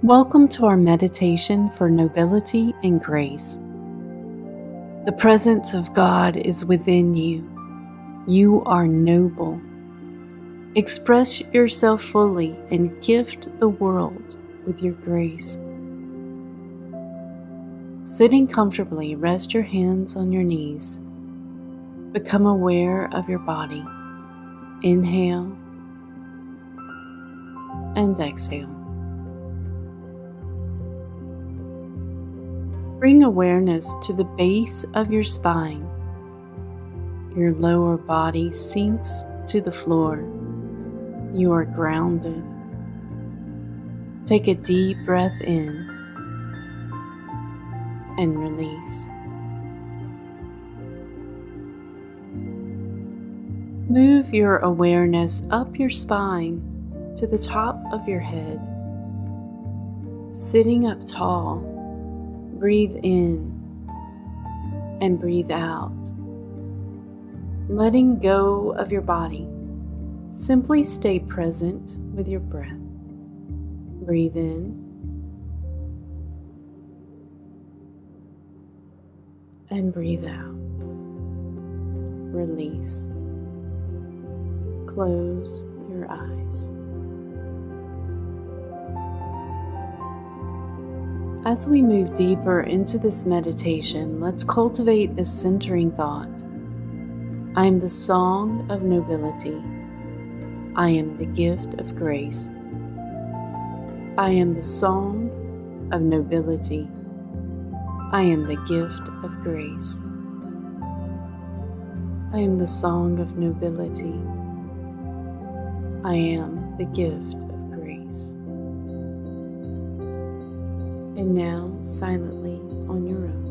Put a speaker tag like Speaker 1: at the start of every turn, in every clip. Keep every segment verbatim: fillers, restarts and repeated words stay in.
Speaker 1: Welcome to our meditation for nobility and grace. The presence of God is within you. You are noble. Express yourself fully and gift the world with your grace. Sitting comfortably, rest your hands on your knees. Become aware of your body. Inhale and exhale. Bring awareness to the base of your spine. Your lower body sinks to the floor. You are grounded. Take a deep breath in and release. Move your awareness up your spine to the top of your head. Sitting up tall, breathe in and breathe out. Letting go of your body, simply stay present with your breath. Breathe in and breathe out. Release. Close your eyes. As we move deeper into this meditation, let's cultivate this centering thought. I am the song of nobility. I am the gift of grace. I am the song of nobility. I am the gift of grace. I am the song of nobility. I am the gift of grace. And now, silently on your own.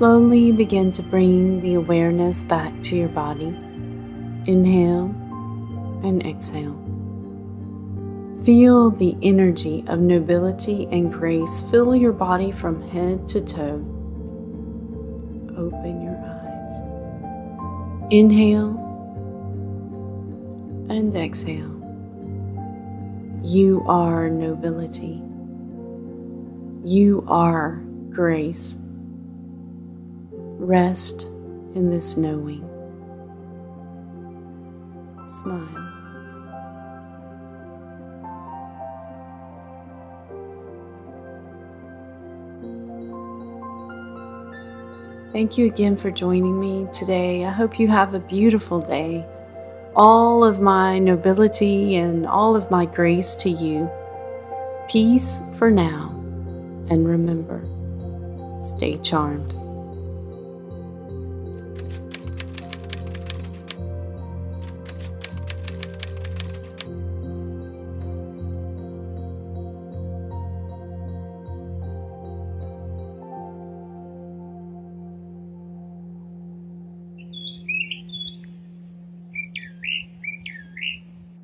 Speaker 1: Slowly begin to bring the awareness back to your body. Inhale and exhale. Feel the energy of nobility and grace fill your body from head to toe. Open your eyes. Inhale and exhale. You are nobility. You are grace. Rest in this knowing. Smile. Thank you again for joining me today. I hope you have a beautiful day. All of my nobility and all of my grace to you. Peace for now, and remember, stay charmed.